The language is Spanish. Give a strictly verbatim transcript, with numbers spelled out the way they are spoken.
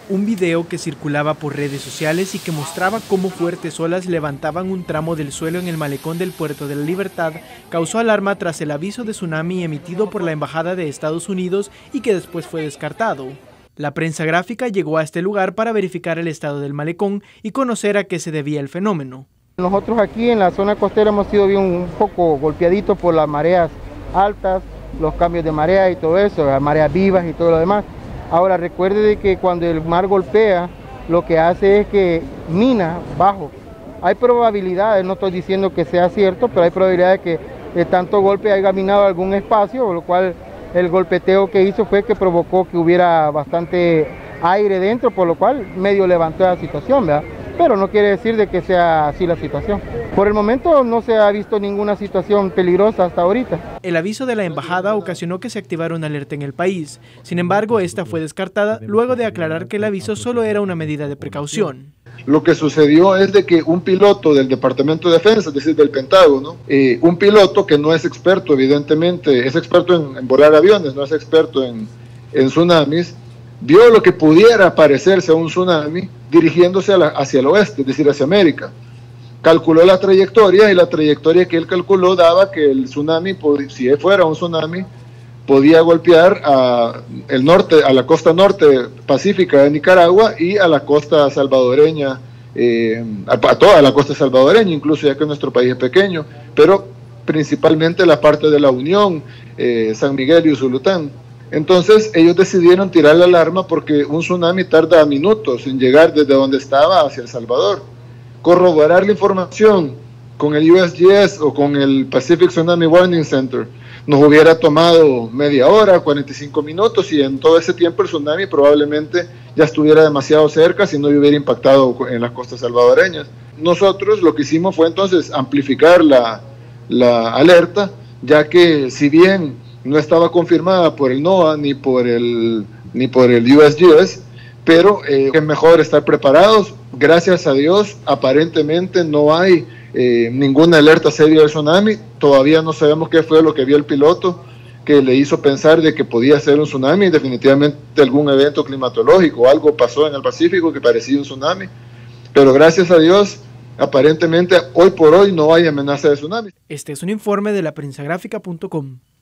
Un video que circulaba por redes sociales y que mostraba cómo fuertes olas levantaban un tramo del suelo en el malecón del Puerto de la Libertad causó alarma tras el aviso de tsunami emitido por la Embajada de Estados Unidos y que después fue descartado. La prensa gráfica llegó a este lugar para verificar el estado del malecón y conocer a qué se debía el fenómeno. Nosotros aquí en la zona costera hemos sido bien un poco golpeaditos por las mareas altas, los cambios de marea y todo eso, las mareas vivas y todo lo demás. Ahora recuerde de que cuando el mar golpea, lo que hace es que mina bajo. Hay probabilidades, no estoy diciendo que sea cierto, pero hay probabilidades de que de tanto golpe haya minado algún espacio, por lo cual el golpeteo que hizo fue que provocó que hubiera bastante aire dentro, por lo cual medio levantó la situación, ¿verdad? Pero no quiere decir de que sea así la situación. Por el momento no se ha visto ninguna situación peligrosa hasta ahorita. El aviso de la embajada ocasionó que se activara una alerta en el país. Sin embargo, esta fue descartada luego de aclarar que el aviso solo era una medida de precaución. Lo que sucedió es de que un piloto del Departamento de Defensa, es decir, del Pentágono, eh, un piloto que no es experto, evidentemente, es experto en, en volar aviones, no es experto en, en tsunamis, vio lo que pudiera parecerse a un tsunami dirigiéndose a la, hacia el oeste, es decir, hacia América. Calculó la trayectoria y la trayectoria que él calculó daba que el tsunami, si fuera un tsunami, podía golpear a, el norte, a la costa norte pacífica de Nicaragua y a la costa salvadoreña, eh, a, a toda la costa salvadoreña, incluso ya que nuestro país es pequeño, pero principalmente la parte de la Unión, eh, San Miguel y Usulután. Entonces ellos decidieron tirar la alarma porque un tsunami tarda minutos en llegar desde donde estaba hacia El Salvador. Corroborar la información con el U S G S o con el Pacific Tsunami Warning Center nos hubiera tomado media hora, cuarenta y cinco minutos, y en todo ese tiempo el tsunami probablemente ya estuviera demasiado cerca si no hubiera impactado en las costas salvadoreñas. Nosotros lo que hicimos fue entonces amplificar la, la alerta, ya que si bien no estaba confirmada por el NOAA ni por el, ni por el U S G S, pero eh, es mejor estar preparados. Gracias a Dios, aparentemente no hay eh, ninguna alerta seria de tsunami. Todavía no sabemos qué fue lo que vio el piloto que le hizo pensar de que podía ser un tsunami. Definitivamente algún evento climatológico, algo pasó en el Pacífico que parecía un tsunami. Pero gracias a Dios, aparentemente hoy por hoy no hay amenaza de tsunami. Este es un informe de la prensa gráfica punto com.